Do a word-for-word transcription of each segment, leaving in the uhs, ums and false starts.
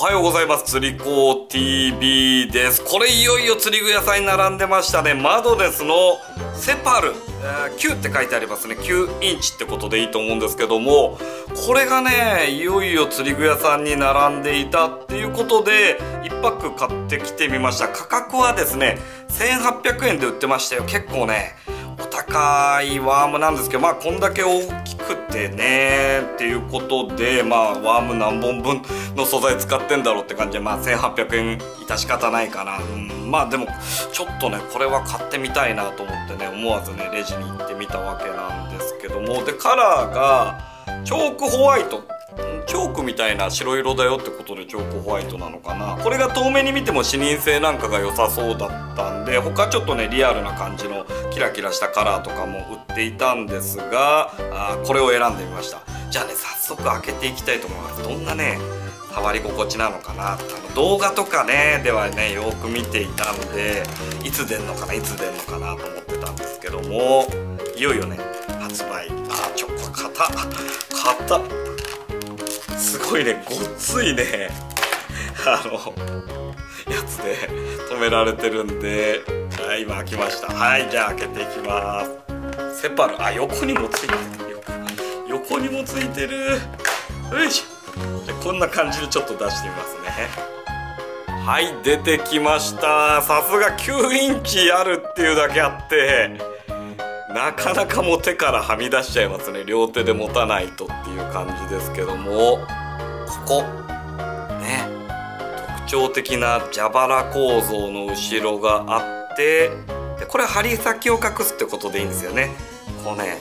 おはようございます。釣り子 ティービー です。これいよいよ釣り具屋さんに並んでましたね。マドレスのセパル、えー、きゅうって書いてありますね。きゅうインチってことでいいと思うんですけども、これがねいよいよ釣り具屋さんに並んでいたっていうことでいっパック買ってきてみました。価格はですねせんはっぴゃくえんで売ってましたよ。結構ねお高いワームなんですけど、まあこんだけ大きくてねっていうことで、まあワーム何本分の素材使ってんだろうって感じで、まあせんはっぴゃくえん致し方ないかな。うん、まあでもちょっとねこれは買ってみたいなと思ってね、思わずねレジに行ってみたわけなんですけども、でカラーがチョークホワイト、チョークみたいな白色だよってことでチョークホワイトなのかな。これが遠目に見ても視認性なんかが良さそうだったんで、他ちょっとねリアルな感じのキラキラしたカラーとかも売っていたんですが、あこれを選んでみました。じゃあね早速開けていきたいと思います。どんなね触り心地なのかな。あの動画とかねではねよく見ていたんで、いつ出んのかないつ出んのかなと思ってたんですけども、いよいよね発売。あちょっと硬硬すごいねごっついねあのやつで止められてるんで、はい、今開きました。はい、じゃあ開けていきます。セパル、あ横にもついてる、横にもついてる。よいしょ。じゃあこんな感じでちょっと出してみますね。はい、出てきました。さすがきゅうインチあるっていうだけあってなかなかもう手からはみ出しちゃいますね。両手で持たないとっていう感じですけども、ここね特徴的な蛇腹構造の後ろがあって、でこれ針先を隠すってことでいいんですよね。こうね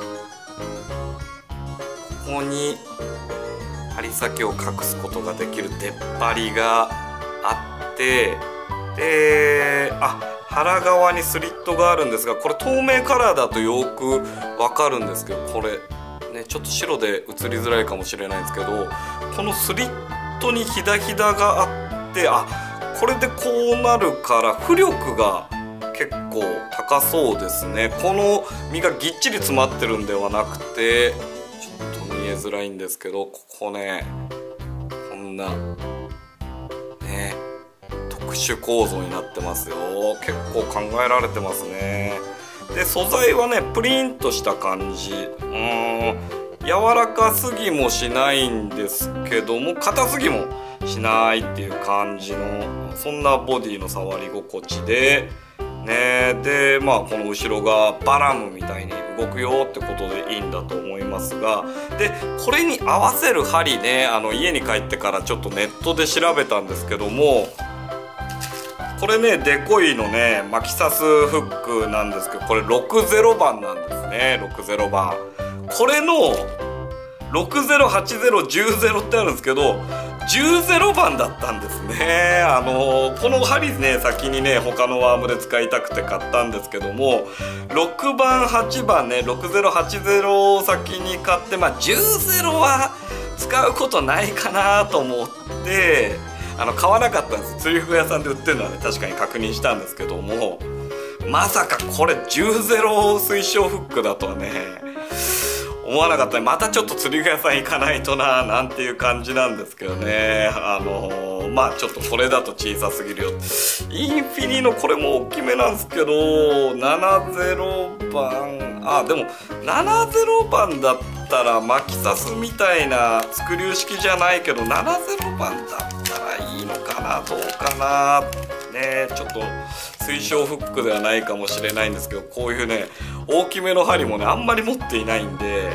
ここに針先を隠すことができる出っ張りがあって、であ腹側にスリットがあるんですが、これ透明カラーだとよくわかるんですけど、これねちょっと白で映りづらいかもしれないんですけど、このスリットにヒダヒダがあって、あこれでこうなるから浮力が結構高そうですね。この身がぎっちり詰まってるんではなくて、ちょっと見えづらいんですけど、ここねこんなね特殊構造になってますよ。結構考えられてますね。で素材はねプリンとした感じ、うーん柔らかすぎもしないんですけども硬すぎもしないっていう感じの、そんなボディの触り心地でね。でまあこの後ろがバラムみたいに動くよってことでいいんだと思いますが、でこれに合わせる針ね、あの家に帰ってからちょっとネットで調べたんですけども、これねデコイのね巻き刺すフックなんですけど、これろくじゅうばんなんですね。ろくじゅうばん、これのろくじゅう、はちじゅう、じゅうじゅうってあるんですけどじゅうじゅうばんだったんですね。あのー、この針ね先にね他のワームで使いたくて買ったんですけども、ろくばんはちばんねろくじゅう、はちじゅうを先に買って、まあじゅうじゅうは使うことないかなと思ってあの買わなかったんです。釣り具屋さんで売ってるのはね確かに確認したんですけども、まさかこれじゅうじゅう推奨フックだとはね思わなかったね。またちょっと釣り具屋さん行かないとななんていう感じなんですけどね。あのー、まあちょっとこれだと小さすぎるよ。インフィニのこれも大きめなんですけどななじゅうばん、あでもななじゅうばんだったら巻き刺すみたいなスクリュー式じゃないけどななじゅうばんだったらいいのかなどうかなね。ちょっと推奨フックではないかもしれないんですけど、こういうね大きめの針もねあんまり持っていないんで、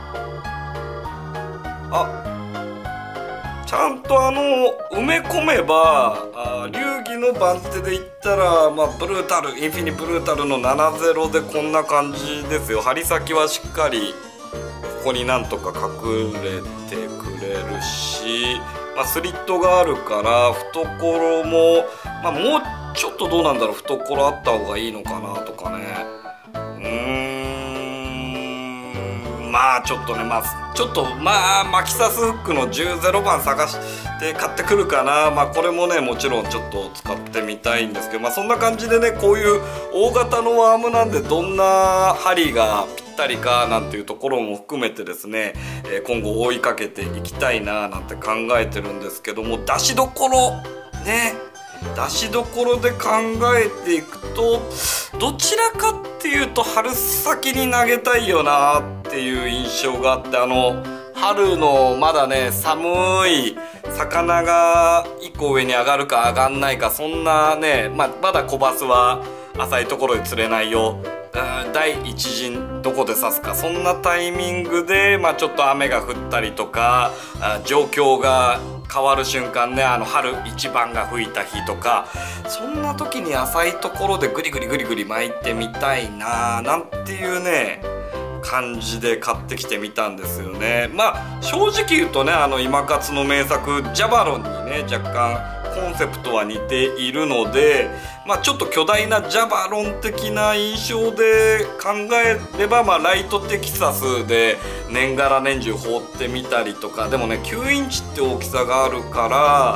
あちゃんとあの埋め込めばあ流儀の番手で言ったら、まあ、ブルータルインフィニブルータルのななじゅうでこんな感じですよ。針先はしっかりここになんとか隠れてくれるし、まあ、スリットがあるから懐も、まあ、もうちょっとどうなんだろう、懐あった方がいいのかなとかね。うーんまあちょっとねまあちょっとまあ巻き刺すフックのじゅうじゅうばん探して買ってくるかな。まあこれもねもちろんちょっと使ってみたいんですけど、まあそんな感じでねこういう大型のワームなんでどんな針がぴっったりかなんていうところも含めてですね、えー、今後追いかけていきたいななんて考えてるんですけども、出しどころね、出しどころで考えていくとどちらかっていうと春先に投げたいよなっていう印象があって、あの春のまだね寒い魚がいっこ上に上がるか上がんないか、そんなね、まあ、まだ小バスは浅いところで釣れないよ、第一陣どこで刺すか、そんなタイミングで、まあ、ちょっと雨が降ったりとか状況が変わる瞬間ね、あの春一番が吹いた日とか、そんな時に浅いところでグリグリグリグリ巻いてみたいななんていうね感じで買ってきてみたんですよね。まあ正直言うとね、あの今勝の名作ジャバロンにね若干コンセプトは似ているので、まあ、ちょっと巨大なジャバロン的な印象で考えれば、まあ、ライトテキサスで年がら年中放ってみたりとか、でもねきゅうインチって大きさがあるから、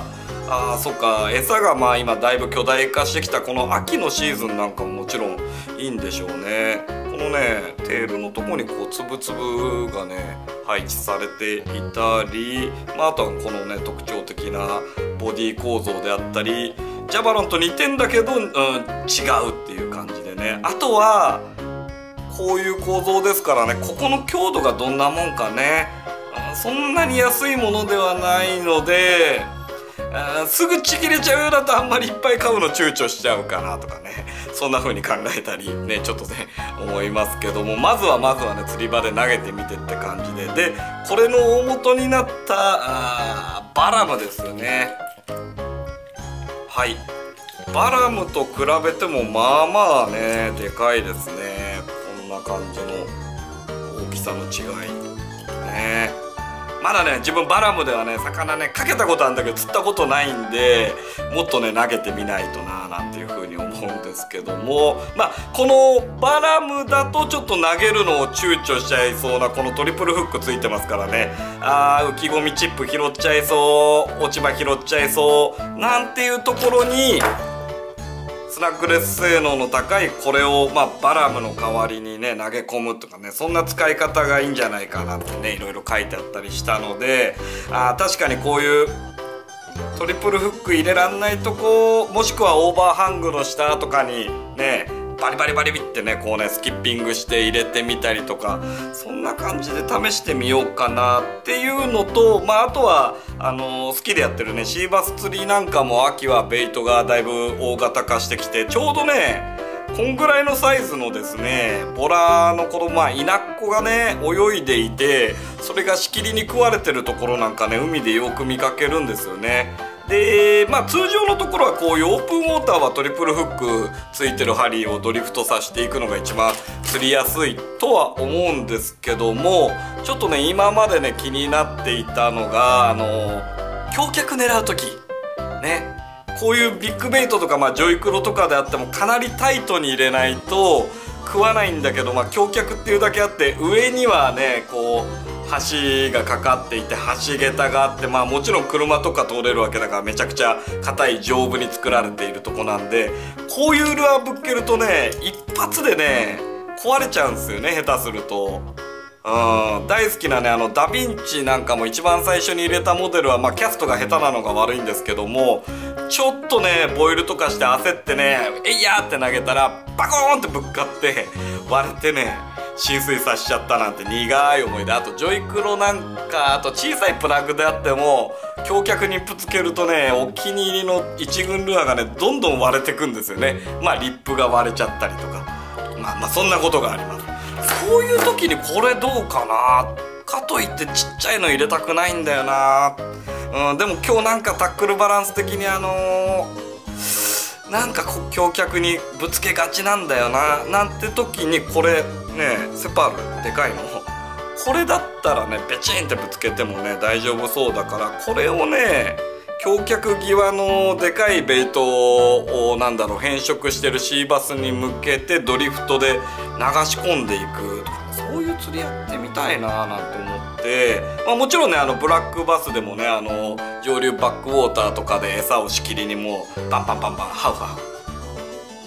あーそっか、餌がまあ今だいぶ巨大化してきたこの秋のシーズンなんかももちろんいいんでしょうね。このねテールのとこにこうつぶつぶがね配置されていたり、まあ、あとはこのね特徴的なボディ構造であったり、ジャバロンと似てんだけど、うん、違うっていう感じでね、あとはこういう構造ですからね、ここの強度がどんなもんかね、そんなに安いものではないので、あすぐちぎれちゃうようだとあんまりいっぱい買うの躊躇しちゃうかなとかね、そんな風に考えたりねちょっとね思いますけども、まずはまずはね釣り場で投げてみてって感じで、でこれの大元になったあバラムですよね。はい、バラムと比べてもまあまあねでかいですね。こんな感じの大きさの違いね。まだね自分バラムではね魚ねかけたことあるんだけど釣ったことないんで、もっとね投げてみないとななんていう風に思うんですけども、まあこのバラムだとちょっと投げるのを躊躇しちゃいそうな、このトリプルフックついてますからね、あー浮き込みチップ拾っちゃいそう、落ち葉拾っちゃいそうなんていうところにスナックレス性能の高いこれを、まあ、バラムの代わりにね投げ込むとかね、そんな使い方がいいんじゃないかなってねいろいろ書いてあったりしたので、あ確かにこういうトリプルフック入れらんないとこ、もしくはオーバーハングの下とかにねバリバリバリビってねこうねスキッピングして入れてみたりとか、そんな感じで試してみようかなっていうのと、まああとはあのー、好きでやってるねシーバス釣りなんかも秋はベイトがだいぶ大型化してきて、ちょうどねこんぐらいのサイズのですねボラの子供、まあ稲っ子がね泳いでいて、それがしきりに食われてるところなんかね海でよく見かけるんですよね。でまあ通常のところはこういうオープンウォーターはトリプルフックついてる針をドリフトさせていくのが一番釣りやすいとは思うんですけども、ちょっとね今までね気になっていたのがあの橋脚狙う時ね、こういうビッグベイトとか、まあ、ジョイクロとかであってもかなりタイトに入れないと食わないんだけど、まあ、橋脚っていうだけあって上にはねこう橋がかかっていて橋桁があって、まあもちろん車とか通れるわけだからめちゃくちゃ硬い丈夫に作られているとこなんで、こういうルアーぶっけるとね一発でね壊れちゃうんですよね下手すると。うん、大好きなねあのダヴィンチなんかも一番最初に入れたモデルは、まあ、キャストが下手なのが悪いんですけども、ちょっとねボイルとかして焦ってね「えいや!」って投げたらバコーンってぶっかって割れてね浸水させちゃったなんて苦い思いで、あとジョイクロなんかあと小さいプラグであっても橋脚にぶつけるとねお気に入りの一軍ルアーがねどんどん割れてくんですよね。まあリップが割れちゃったりとか、まあまあそんなことがあります。そういう時にこれどうかな、かといってちっちゃいの入れたくないんだよな、うん、でも今日なんかタックルバランス的にあのー、なんか橋脚にぶつけがちなんだよななんて時にこれねセパールでかいのこれだったらねペチンってぶつけてもね大丈夫そうだから、これをね橋脚際のでかいベイトをなんだろう変色してるシーバスに向けてドリフトで流し込んでいくとか、そういう釣りやってみたいななんて思って、まあ、もちろんねあのブラックバスでもねあの上流バックウォーターとかで餌をしきりにもうバンバンバンバンハウハウ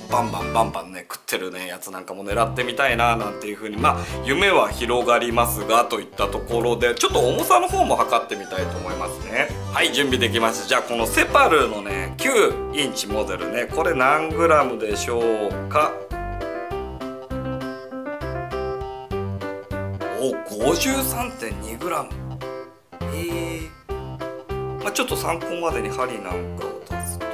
バンバンバンバンね食ってるねやつなんかも狙ってみたいななんていう風に、まあ夢は広がりますがといったところで、ちょっと重さの方も測ってみたいと思いますね。はい、準備できました。じゃあこのセパルのねきゅうインチモデルね、これ何グラムでしょうか。お、 ごじゅうさんてんにグラム。へえ、まあ、ちょっと参考までに針なんかを足すと、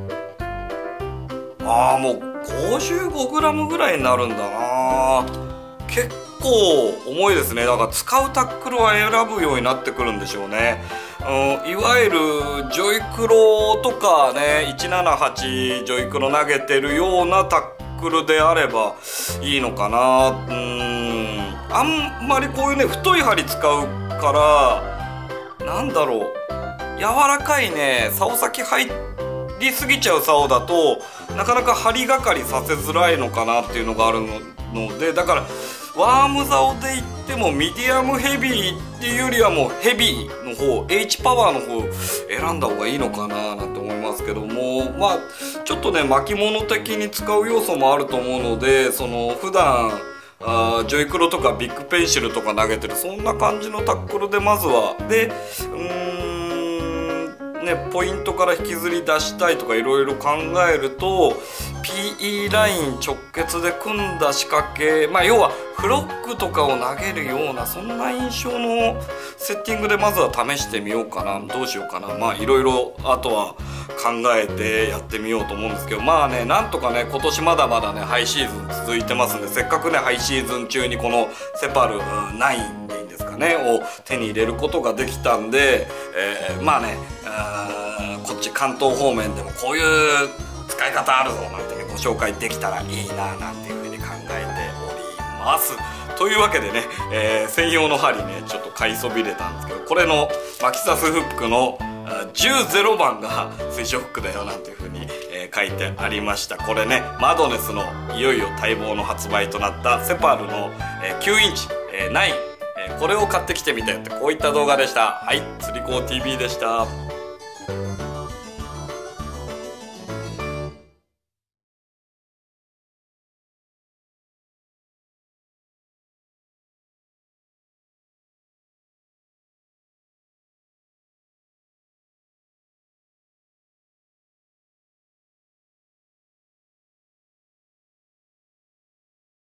ああもう ごじゅうごグラム ぐらいになるんだな。結構重いですね。だから使うタックルは選ぶようになってくるんでしょうね。うん、いわゆるジョイクロとかねいちななはちジョイクロ投げてるようなタックルであればいいのかな。うーん、あんまりこういうね太い針使うからなんだろう、柔らかいね竿先入りすぎちゃう竿だとなかなか針がかりさせづらいのかなっていうのがあるので、だからワーム竿でいってもミディアムヘビーっていうよりはもうヘビーの方 H パワーの方選んだ方がいいのかななんて思いますけども、まあちょっとね巻物的に使う要素もあると思うので、その普段あージョイクロとかビッグペンシルとか投げてるそんな感じのタックルでまずはでうーんね、ポイントから引きずり出したいとかいろいろ考えると ピーイー ライン直結で組んだ仕掛け、まあ要はフロックとかを投げるようなそんな印象のセッティングでまずは試してみようかな、どうしようかな、まあいろいろあとは考えてやってみようと思うんですけど、まあねなんとかね今年まだまだねハイシーズン続いてますんで、せっかくねハイシーズン中にこのセパルナインでいいんですかねを手に入れることができたんで、えー、まあねこっち関東方面でもこういう使い方あるぞなんて、ね、ご紹介できたらいいななんていうふうに考えております。というわけでね、えー、専用の針ねちょっと買いそびれたんですけど、これのマキサスフックのじゅうゼロばんが水晶フックだよなんていうふうに、えー、書いてありました。これねマドネスのいよいよ待望の発売となったセパルの、えー、きゅうインチ、えー、ナイン、えー、これを買ってきてみたよってこういった動画でした。はい、釣り子 ティーブイ でした。